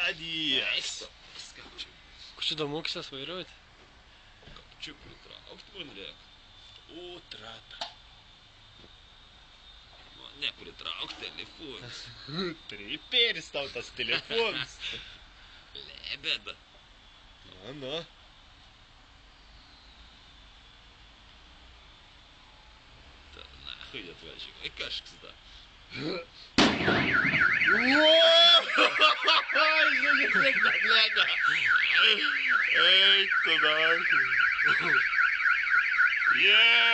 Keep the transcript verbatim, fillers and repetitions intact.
Молодец. Ko što muki sasvojirujete? Ču pritraukt man liek? Otrata. Man nepritraukt telefons. Triperis tau tas telefons. Lebeda. Na, na. Ta nahуй atvažiuok. Ai kažkas da. Ej, to nahуй. Yeah!